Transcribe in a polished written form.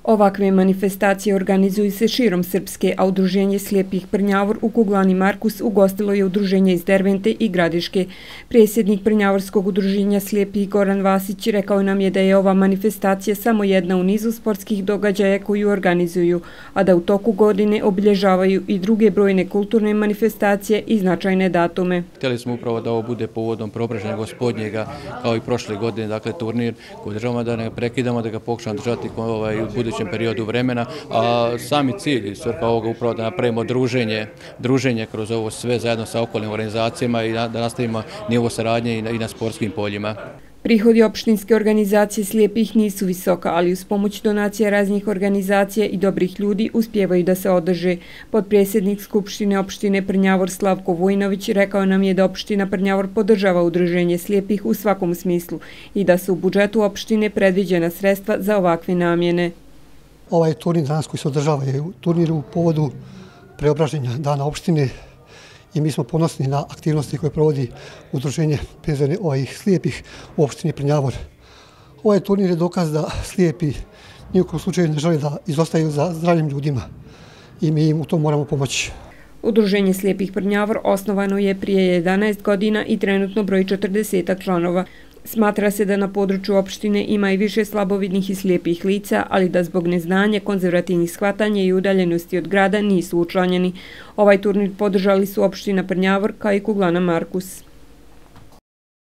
Ovakve manifestacije organizuju se širom Srpske, a Udruženje slijepih Prnjavor u Kuglani Markus ugostilo je udruženje iz Dervente i Gradiške. Predsjednik Prnjavorskog udruženja slijepih Goran Vasić rekao nam je da je ova manifestacija samo jedna u nizu sportskih događaja koju organizuju, a da u toku godine obilježavaju i druge brojne kulturne manifestacije i značajne datume. Htjeli smo upravo da ovo bude povodom Preobraženja Gospodnjega, kao i prošle godine, dakle turnir koji državamo da ne prekidamo, da ga pokušamo držati u budućem periodu vremena, a sami cilj i svrha ovoga upravo da napravimo druženje kroz ovo sve zajedno sa okolnim organizacijama i da nastavimo nivo saradnje i na sportskim poljima. Prihodi opštinske organizacije slijepih nisu visoka, ali uz pomoć donacija raznih organizacija i dobrih ljudi uspijevaju da se održe. Potpredsjednik Skupštine opštine Prnjavor Slavko Vojinović rekao nam je da opština Prnjavor podržava udruženje slijepih u svakom smislu i da su u budžetu opštine predviđena sredstva za ovakve namjene. Ovaj turnir danas koji se održava je turnir u povodu preobraženja dana opštine i mi smo ponosni na aktivnosti koje provodi udruženje slijepih u opštini Prnjavor. Ovaj turnir je dokaz da slijepi nijekom slučaju ne žele da izostaju za zdravim ljudima i mi im u tom moramo pomoći. Udruženje slijepih Prnjavor osnovano je prije 11 godina i trenutno broji 40 članova. Smatra se da na području opštine ima i više slabovidnih i slijepih lica, ali da zbog neznanja, konzervativnih shvatanja i udaljenosti od grada nisu učlanjeni. Ovaj turnir podržali su opština Prnjavor kao i Kuglana Markus.